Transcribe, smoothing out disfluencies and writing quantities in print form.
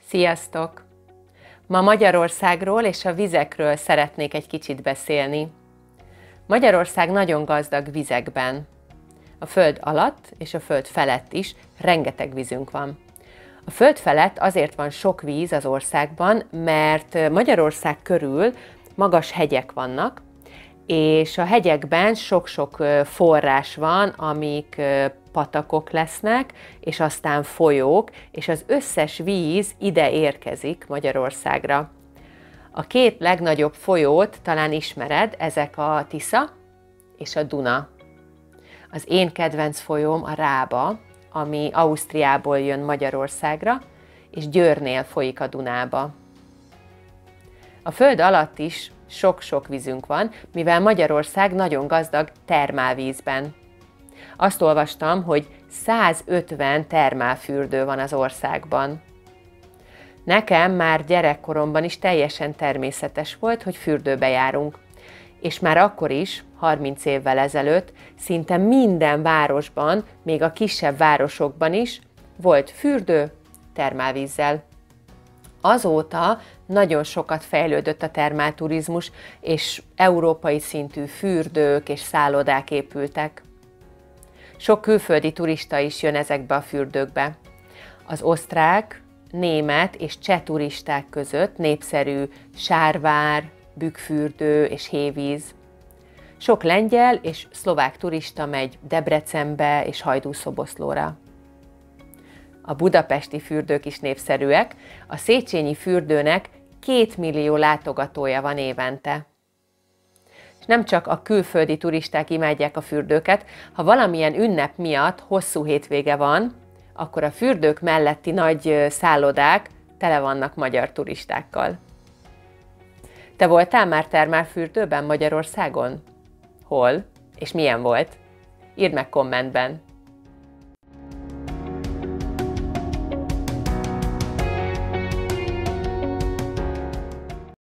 Sziasztok! Ma Magyarországról és a vizekről szeretnék egy kicsit beszélni. Magyarország nagyon gazdag vizekben. A föld alatt és a föld felett is rengeteg vízünk van. A föld felett azért van sok víz az országban, mert Magyarország körül magas hegyek vannak, és a hegyekben sok-sok forrás van, amik patakok lesznek, és aztán folyók, és az összes víz ide érkezik Magyarországra. A két legnagyobb folyót talán ismered, ezek a Tisza és a Duna. Az én kedvenc folyóm a Rába, ami Ausztriából jön Magyarországra, és Győrnél folyik a Dunába. A föld alatt is sok-sok vízünk van, mivel Magyarország nagyon gazdag termálvízben. Azt olvastam, hogy 150 termálfürdő van az országban. Nekem már gyerekkoromban is teljesen természetes volt, hogy fürdőbe járunk. És már akkor is, 30 évvel ezelőtt, szinte minden városban, még a kisebb városokban is volt fürdő termálvízzel. Azóta nagyon sokat fejlődött a termálturizmus, és európai szintű fürdők és szállodák épültek. Sok külföldi turista is jön ezekbe a fürdőkbe. Az osztrák, német és cseh turisták között népszerű Sárvár, Bükkfürdő és Hévíz. Sok lengyel és szlovák turista megy Debrecenbe és Hajdúszoboszlóra. A budapesti fürdők is népszerűek, a Széchenyi fürdőnek 2 millió látogatója van évente. És nem csak a külföldi turisták imádják a fürdőket, ha valamilyen ünnep miatt hosszú hétvége van, akkor a fürdők melletti nagy szállodák tele vannak magyar turistákkal. Te voltál már termálfürdőben Magyarországon? Hol? És milyen volt? Írd meg kommentben!